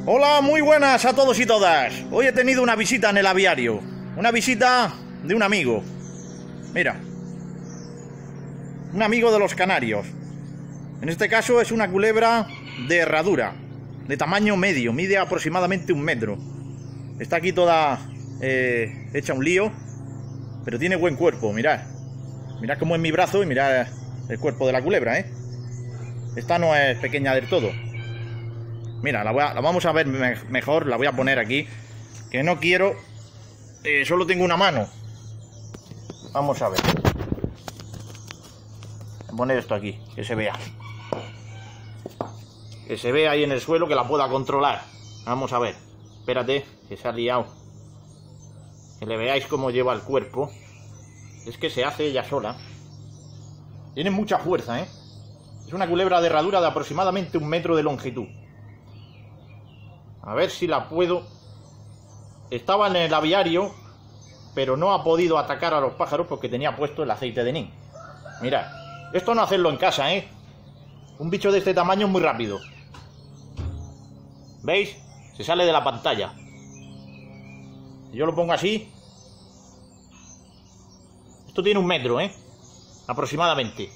Hola, muy buenas a todos y todas. Hoy he tenido una visita en el aviario. Una visita de un amigo. Mira. Un amigo de los Canarios. En este caso es una culebra de herradura, de tamaño medio. Mide aproximadamente 1 metro. Está aquí toda hecha un lío, pero tiene buen cuerpo, mirad. Mirad cómo es mi brazo y mirad el cuerpo de la culebra, ¿eh? Esta no es pequeña del todo. Mira, la vamos a ver mejor. La voy a poner aquí, que no quiero, solo tengo una mano. Vamos a ver. Voy a poner esto aquí, que se vea. Que se vea ahí en el suelo, que la pueda controlar. Vamos a ver. Espérate, que se ha liado. Que le veáis cómo lleva el cuerpo. Es que se hace ella sola. Tiene mucha fuerza, ¿eh? Es una culebra de herradura de aproximadamente 1 metro de longitud. A ver si la puedo. Estaba en el aviario, pero no ha podido atacar a los pájaros porque tenía puesto el aceite de neem. Mirad, esto no hacerlo en casa, ¿eh? Un bicho de este tamaño es muy rápido. ¿Veis? Se sale de la pantalla. Si yo lo pongo así. Esto tiene 1 metro, ¿eh? Aproximadamente.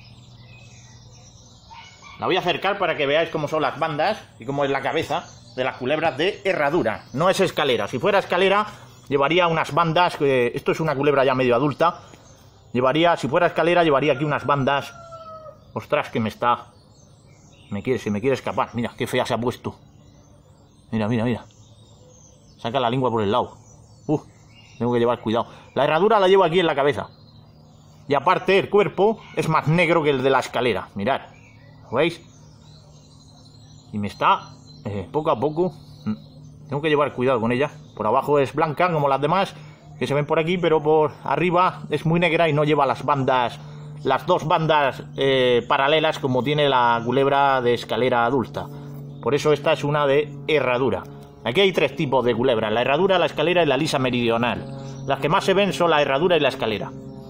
La voy a acercar para que veáis cómo son las bandas y cómo es la cabeza de las culebras de herradura. No es escalera. Si fuera escalera, llevaría unas bandas. Esto es una culebra ya medio adulta. Llevaría, si fuera escalera, llevaría aquí unas bandas. Ostras, que se me quiere escapar. Mira, qué fea se ha puesto. Mira, mira, mira. Saca la lengua por el lado. Tengo que llevar cuidado. La herradura la llevo aquí en la cabeza. Y aparte, el cuerpo es más negro que el de la escalera. Mirad. ¿Lo veis? Y me está... poco a poco tengo que llevar cuidado con ella. Por abajo es blanca como las demás que se ven por aquí, pero por arriba es muy negra y no lleva las bandas, las dos bandas paralelas como tiene la culebra de escalera adulta. Por eso esta es una de herradura. Aquí hay 3 tipos de culebra: la herradura, la escalera y la lisa meridional. Las que más se ven son la herradura y la escalera.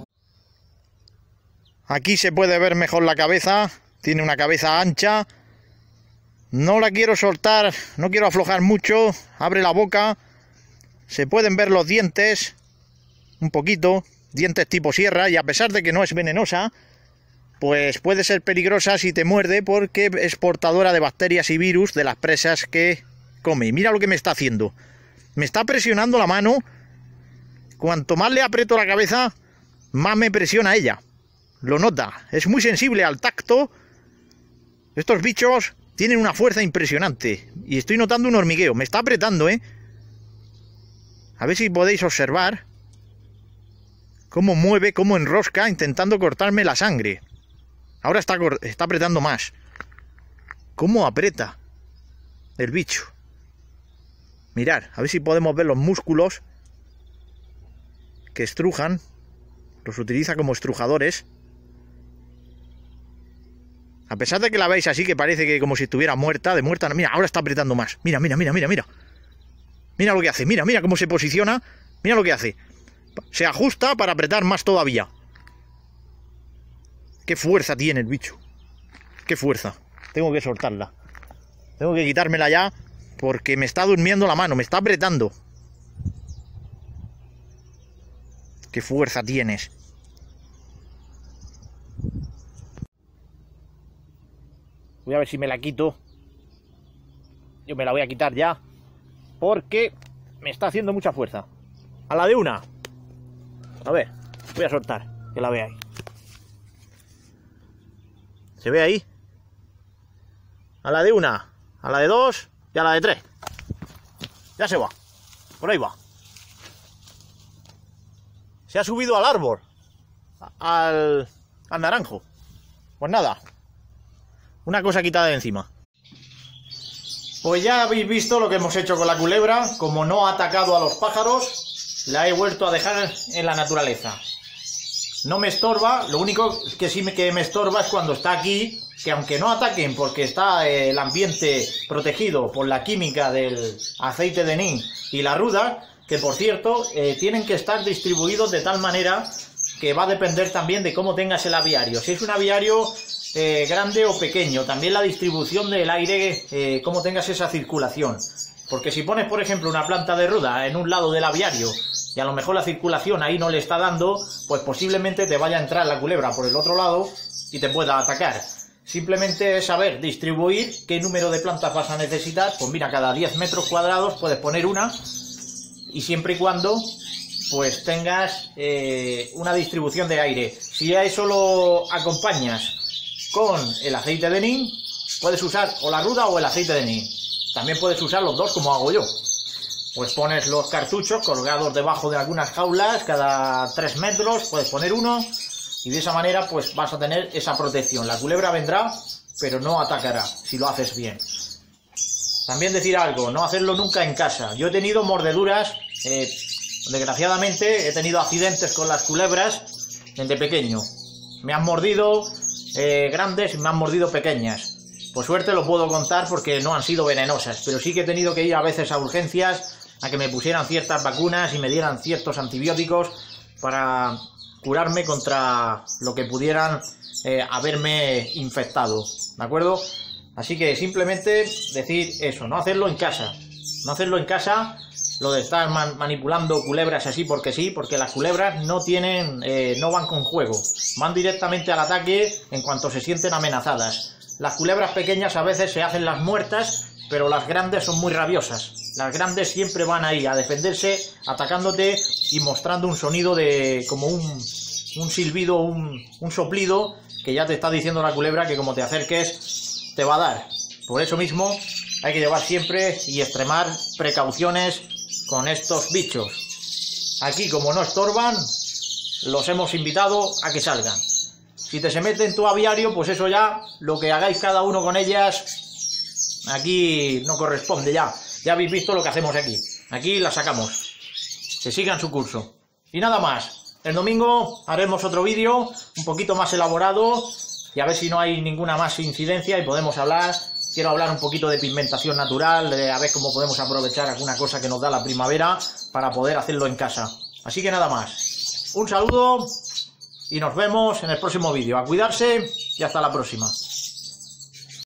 Aquí se puede ver mejor la cabeza. Tiene una cabeza ancha. No la quiero soltar, no quiero aflojar mucho. Abre la boca. Se pueden ver los dientes. Un poquito. Dientes tipo sierra. Y a pesar de que no es venenosa, pues puede ser peligrosa si te muerde, porque es portadora de bacterias y virus de las presas que come. Y mira lo que me está haciendo. Me está presionando la mano. Cuanto más le aprieto la cabeza, más me presiona ella. Lo nota. Es muy sensible al tacto. Estos bichos tienen una fuerza impresionante. Y estoy notando un hormigueo. Me está apretando, ¿eh? A ver si podéis observar cómo mueve, cómo enrosca, intentando cortarme la sangre. Ahora está apretando más. Cómo aprieta el bicho. Mirad, a ver si podemos ver los músculos que estrujan. Los utiliza como estrujadores. A pesar de que la veis así, que parece que como si estuviera muerta, de muerta. Mira, ahora está apretando más. Mira, mira, mira, mira, mira. Mira lo que hace, mira, mira cómo se posiciona. Mira lo que hace. Se ajusta para apretar más todavía. Qué fuerza tiene el bicho. Qué fuerza. Tengo que soltarla. Tengo que quitármela ya, porque me está durmiendo la mano, me está apretando. Qué fuerza tienes. Voy a ver si me la quito. Yo me la voy a quitar ya, porque me está haciendo mucha fuerza. A la de una. A ver, voy a soltar, que la veáis. ¿Se ve ahí? A la de una, a la de 2 y a la de 3. Ya se va. Por ahí va. Se ha subido al árbol. Al naranjo. Pues nada. Una cosa quitada de encima. Pues ya habéis visto lo que hemos hecho con la culebra. Como no ha atacado a los pájaros, la he vuelto a dejar en la naturaleza. No me estorba. Lo único que sí me estorba es cuando está aquí, que aunque no ataquen porque está el ambiente protegido por la química del aceite de neem y la ruda, que por cierto tienen que estar distribuidos de tal manera que va a depender también de cómo tengas el aviario. Si es un aviario grande o pequeño, también la distribución del aire, cómo tengas esa circulación. Porque si pones, por ejemplo, una planta de ruda en un lado del aviario y a lo mejor la circulación ahí no le está dando, pues posiblemente te vaya a entrar la culebra por el otro lado y te pueda atacar. Simplemente es saber distribuir qué número de plantas vas a necesitar. Pues mira, cada 10 metros cuadrados puedes poner una, y siempre y cuando pues tengas una distribución de aire. Si a eso lo acompañas con el aceite de neem, puedes usar o la ruda o el aceite de neem. También puedes usar los dos, como hago yo. Pues pones los cartuchos colgados debajo de algunas jaulas, cada 3 metros puedes poner uno, y de esa manera pues vas a tener esa protección. La culebra vendrá, pero no atacará si lo haces bien. También decir algo, no hacerlo nunca en casa. Yo he tenido mordeduras, desgraciadamente he tenido accidentes con las culebras desde pequeño. Me han mordido grandes y me han mordido pequeñas. Por suerte lo puedo contar porque no han sido venenosas, pero sí que he tenido que ir a veces a urgencias a que me pusieran ciertas vacunas y me dieran ciertos antibióticos para curarme contra lo que pudieran haberme infectado, ¿de acuerdo? Así que simplemente decir eso, no hacerlo en casa. No hacerlo en casa, lo de estar manipulando culebras así porque sí, porque las culebras no tienen, no van con juego, van directamente al ataque en cuanto se sienten amenazadas. Las culebras pequeñas a veces se hacen las muertas, pero las grandes son muy rabiosas. Las grandes siempre van ahí a defenderse, atacándote y mostrando un sonido de como un silbido, un soplido, que ya te está diciendo la culebra que como te acerques te va a dar. Por eso mismo hay que llevar siempre y extremar precauciones con estos bichos. Aquí, como no estorban, los hemos invitado a que salgan. Si te se mete en tu aviario, pues eso ya, lo que hagáis cada uno con ellas, aquí no corresponde ya. Ya habéis visto lo que hacemos aquí. Aquí las sacamos. Que sigan su curso. Y nada más. El domingo haremos otro vídeo, un poquito más elaborado, y a ver si no hay ninguna más incidencia y podemos hablar. Quiero hablar un poquito de pigmentación natural, de a ver cómo podemos aprovechar alguna cosa que nos da la primavera para poder hacerlo en casa. Así que nada más. Un saludo y nos vemos en el próximo vídeo. A cuidarse y hasta la próxima.